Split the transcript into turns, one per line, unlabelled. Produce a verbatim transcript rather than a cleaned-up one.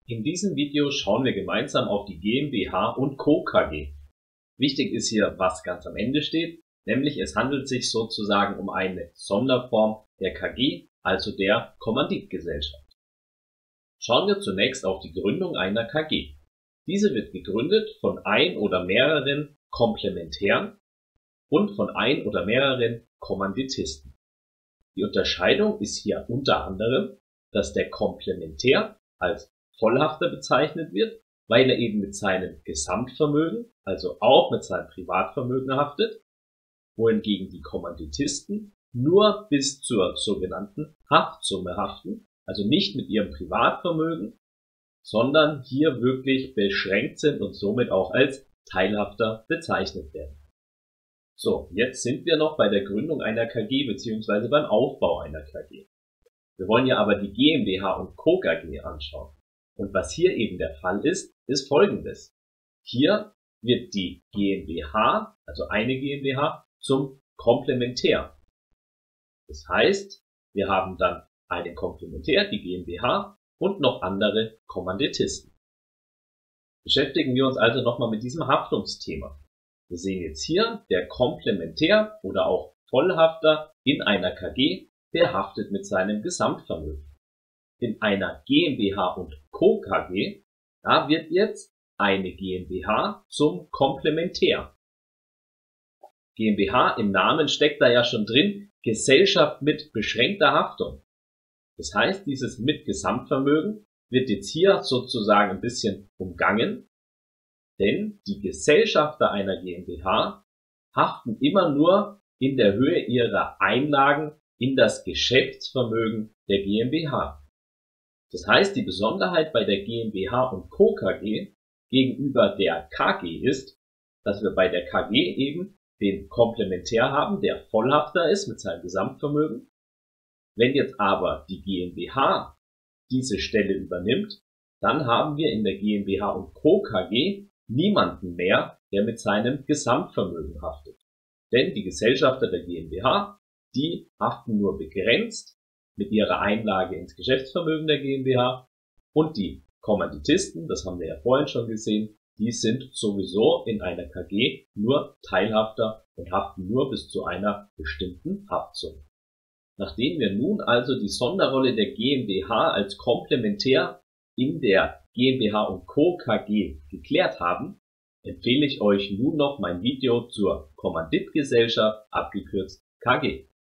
In diesem Video schauen wir gemeinsam auf die GmbH und Co. KG. Wichtig ist hier, was ganz am Ende steht, nämlich es handelt sich sozusagen um eine Sonderform der K G, also der Kommanditgesellschaft. Schauen wir zunächst auf die Gründung einer K G. Diese wird gegründet von ein oder mehreren Komplementären und von ein oder mehreren Kommanditisten. Die Unterscheidung ist hier unter anderem, dass der Komplementär als Vollhafter bezeichnet wird, weil er eben mit seinem Gesamtvermögen, also auch mit seinem Privatvermögen haftet, wohingegen die Kommanditisten nur bis zur sogenannten Haftsumme haften, also nicht mit ihrem Privatvermögen, sondern hier wirklich beschränkt sind und somit auch als Teilhafter bezeichnet werden. So, jetzt sind wir noch bei der Gründung einer K G bzw. beim Aufbau einer K G. Wir wollen ja aber die GmbH und Co. K G anschauen. Und was hier eben der Fall ist, ist Folgendes. Hier wird die GmbH, also eine GmbH, zum Komplementär. Das heißt, wir haben dann einen Komplementär, die GmbH, und noch andere Kommanditisten. Beschäftigen wir uns also nochmal mit diesem Haftungsthema. Wir sehen jetzt hier, der Komplementär oder auch Vollhafter in einer K G, der haftet mit seinem Gesamtvermögen. In einer GmbH und Co. K G, da wird jetzt eine GmbH zum Komplementär. GmbH im Namen steckt da ja schon drin, Gesellschaft mit beschränkter Haftung. Das heißt, dieses mit Gesamtvermögen wird jetzt hier sozusagen ein bisschen umgangen, denn die Gesellschafter einer GmbH haften immer nur in der Höhe ihrer Einlagen in das Geschäftsvermögen der GmbH. Das heißt, die Besonderheit bei der GmbH und Co. K G gegenüber der K G ist, dass wir bei der K G eben den Komplementär haben, der Vollhafter ist mit seinem Gesamtvermögen. Wenn jetzt aber die GmbH diese Stelle übernimmt, dann haben wir in der GmbH und Co. K G niemanden mehr, der mit seinem Gesamtvermögen haftet. Denn die Gesellschafter der GmbH, die haften nur begrenzt mit ihrer Einlage ins Geschäftsvermögen der GmbH, und die Kommanditisten, das haben wir ja vorhin schon gesehen, die sind sowieso in einer K G nur Teilhafter und haften nur bis zu einer bestimmten Haftsumme. Nachdem wir nun also die Sonderrolle der GmbH als Komplementär in der GmbH und Co. K G geklärt haben, empfehle ich euch nun noch mein Video zur Kommanditgesellschaft, abgekürzt K G.